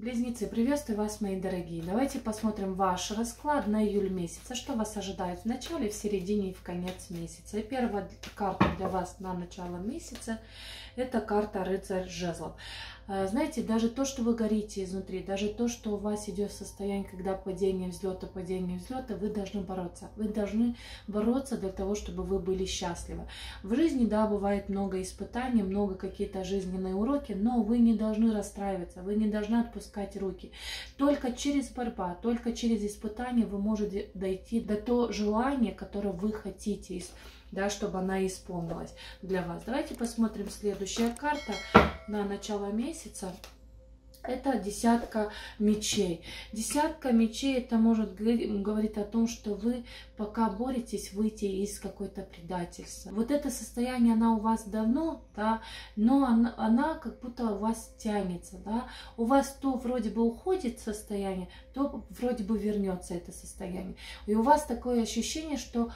Близнецы, приветствую вас, мои дорогие. Давайте посмотрим ваш расклад на июль месяца. Что вас ожидает в начале, в середине и в конец месяца. И первая карта для вас на начало месяца – это карта Рыцарь Жезлов. Знаете, даже то, что вы горите изнутри, даже то, что у вас идет состояние, когда падение взлета, вы должны бороться. Вы должны бороться для того, чтобы вы были счастливы. В жизни, да, бывает много испытаний, много какие-то жизненные уроки, но вы не должны расстраиваться, вы не должны отпускать руки. Только через борьбу, только через испытания вы можете дойти до того желания, которое вы хотите, да, чтобы она исполнилась для вас. Давайте посмотрим следующая карта на начало месяца. Это десятка мечей. Десятка мечей, это может говорить о том, что вы пока боретесь выйти из какой-то предательства. Вот это состояние, она у вас давно, да, но она как будто у вас тянется, да. У вас то вроде бы уходит состояние, то вроде бы вернется это состояние. И у вас такое ощущение, что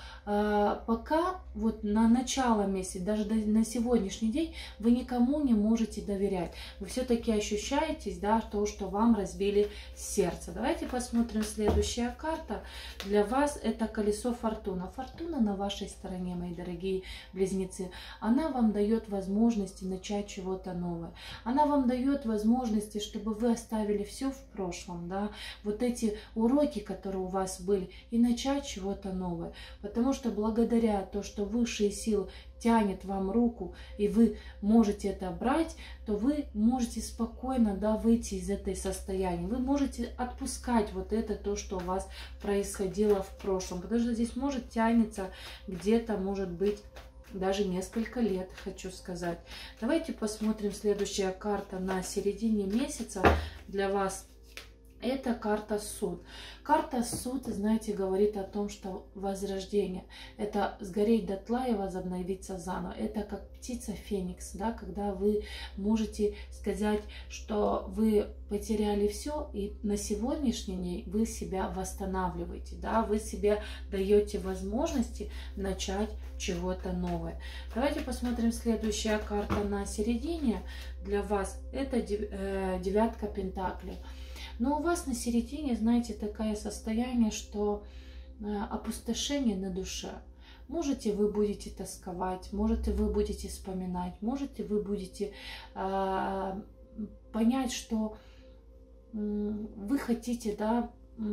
пока вот на начало месяца, даже на сегодняшний день, вы никому не можете доверять. Вы все-таки ощущаете, да, то, что вам разбили сердце. Давайте посмотрим следующая карта. Для вас это колесо фортуна. Фортуна на вашей стороне, мои дорогие близнецы. Она вам дает возможности начать чего-то новое. Она вам дает возможности, чтобы вы оставили все в прошлом, да, вот эти уроки, которые у вас были, и начать чего-то новое. Потому что благодаря тому, что высшие силы тянет вам руку, и вы можете это брать, то вы можете спокойно, да, выйти из этой состояния. Вы можете отпускать вот это, то, что у вас происходило в прошлом. Потому что здесь может тянется где-то, может быть, даже несколько лет, хочу сказать. Давайте посмотрим следующая карта на середине месяца для вас. Это карта Суд. Карта Суд, знаете, говорит о том, что возрождение – это сгореть дотла и возобновиться заново. Это как птица Феникс, да, когда вы можете сказать, что вы потеряли все, и на сегодняшний день вы себя восстанавливаете, да, вы себе даете возможности начать чего-то новое. Давайте посмотрим следующая карта на середине для вас. Это девятка пентаклей. Но у вас на середине, знаете, такое состояние, что опустошение на душе. Можете вы будете тосковать, можете вы будете вспоминать, можете вы будете понять, что вы хотите, да,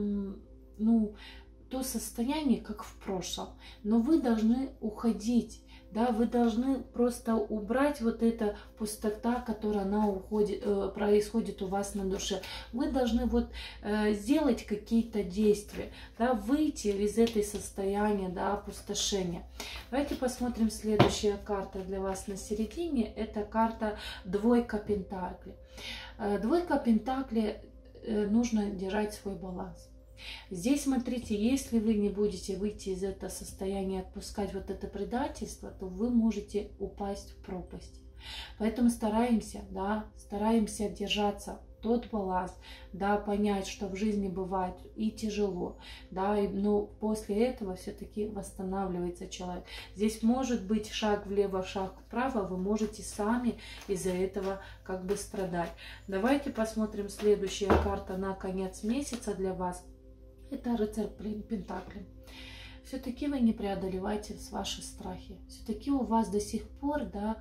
ну, то состояние, как в прошлом, но вы должны уходить. Да, вы должны просто убрать вот эта пустота, которая происходит у вас на душе. Вы должны вот сделать какие-то действия, да, выйти из этой состояния, да, опустошения. Давайте посмотрим следующая карта для вас на середине. Это карта Двойка Пентаклей. Двойка Пентаклей, нужно держать свой баланс. Здесь, смотрите, если вы не будете выйти из этого состояния, отпускать вот это предательство, то вы можете упасть в пропасть. Поэтому стараемся, да, стараемся держаться тот баланс, да, понять, что в жизни бывает и тяжело, да, но после этого все-таки восстанавливается человек. Здесь может быть шаг влево, шаг вправо, вы можете сами из-за этого как бы страдать. Давайте посмотрим следующая карта на конец месяца для вас. Это Рыцарь Пентаклей. Все-таки вы не преодолеваете ваши страхи. Все-таки у вас до сих пор, да,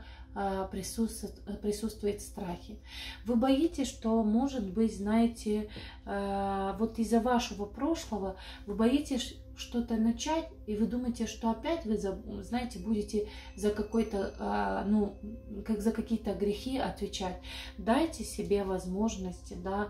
присутствуют страхи. Вы боитесь, что, может быть, знаете, вот из-за вашего прошлого вы боитесь что-то начать, и вы думаете, что опять вы, знаете, будете за какой-то, ну, как за какие-то грехи отвечать. Дайте себе возможности, да,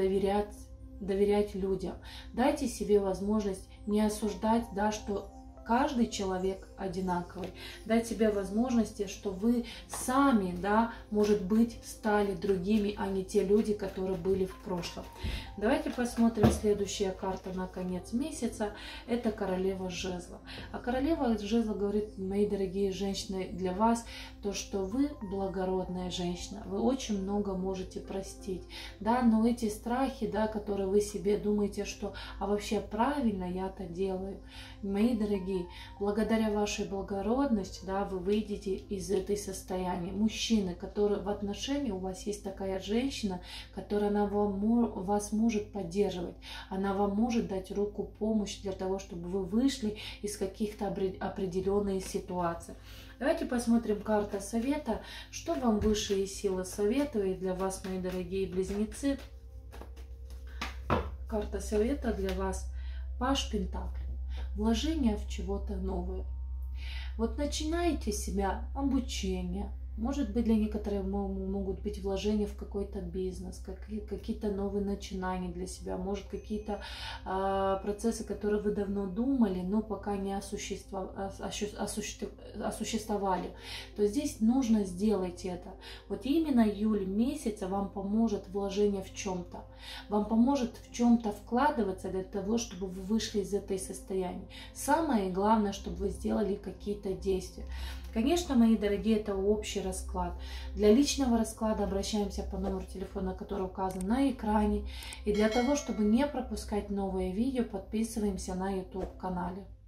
доверять людям. Дайте себе возможность не осуждать, да, что каждый человек одинаковый. Дать себе возможности, что вы сами, да, может быть, стали другими, а не те люди, которые были в прошлом. Давайте посмотрим следующая карта на конец месяца. Это Королева Жезлов. А Королева Жезлов говорит, мои дорогие женщины, для вас то, что вы благородная женщина. Вы очень много можете простить. Да, но эти страхи, да, которые вы себе думаете, что а вообще правильно я это делаю. Мои дорогие дорогие, благодаря вашей благородности, да, вы выйдете из этой состояния. Мужчины, которые в отношении, у вас есть такая женщина, которая вас может поддерживать, она вам может дать руку помощи для того, чтобы вы вышли из каких-то определенных ситуаций. Давайте посмотрим карта совета, что вам высшие силы советуют для вас, мои дорогие близнецы. Карта совета для вас. Паж Пентаклей. Вложение в чего-то новое. Вот начинаете себя обучение. Может быть, для некоторых могут быть вложения в какой-то бизнес, какие-то новые начинания для себя, может, какие-то процессы, которые вы давно думали, но пока не осуществовали. То здесь нужно сделать это. Вот именно июль месяц вам поможет вложение в чем-то. Вам поможет в чем-то вкладываться для того, чтобы вы вышли из этой состояния. Самое главное, чтобы вы сделали какие-то действия. Конечно, мои дорогие, это общий расклад. Для личного расклада обращаемся по номеру телефона, который указан на экране. И для того, чтобы не пропускать новые видео, подписываемся на YouTube канале.